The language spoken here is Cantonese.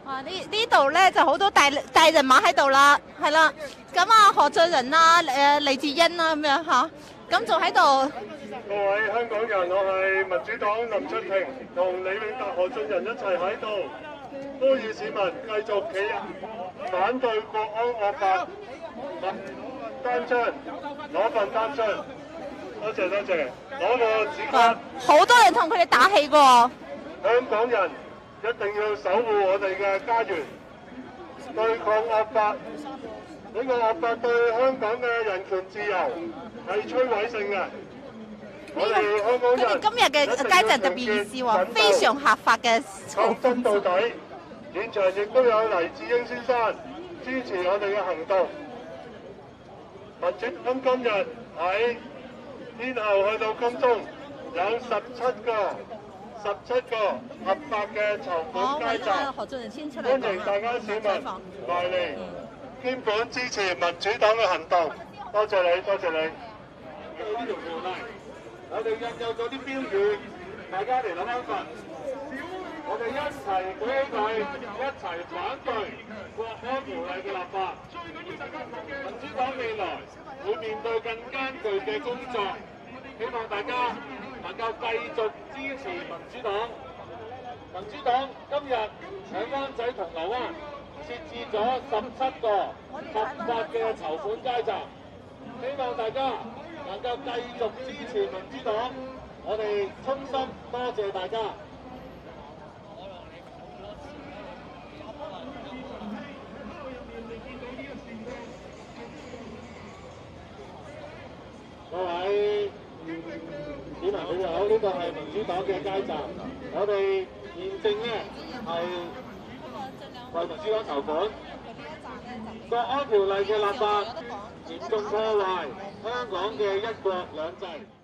呢度咧就好多大人馬喺度啦，係啦。咁啊，何俊仁啦，黎智英啦咁樣嚇，咁仲喺度。 各位香港人，我係民主黨林卓廷同李永達、何俊仁一齊喺度，呼籲市民繼續企硬，反對國安惡法，單張攞份單張。多謝多謝，攞個紙卡。 好多人同佢哋打氣喎。 香港人一定要守護我哋嘅家園，對抗惡法。呢個惡法對香港嘅人權自由係摧毀性嘅。我哋香港人今日嘅街站特別意思喎，非常合法嘅抗爭到底。現場亦都有黎智英先生支持我哋嘅行動。民主黨今日喺天后去到金鐘有17個合法嘅籌款街站，歡迎大家市民來嚟捐款支持民主黨嘅行動。多謝你，多謝你。呢條條例，我哋印有咗啲標語，大家嚟諗諗法。我哋一齊舉起佢，一齊反對國安條例嘅立法。民主黨未來會面對更艱巨嘅工作，希望大家能夠繼續支持民主黨。民主黨今日喺灣仔銅鑼灣設置咗17個合法嘅籌款街站，希望大家能夠繼續支持民主黨。我哋衷心多謝大家。各位市民你好，呢個係民主黨嘅街站，我哋現正呢係為民主黨籌款。國安條例嘅立法嚴重破壞香港嘅一國兩制。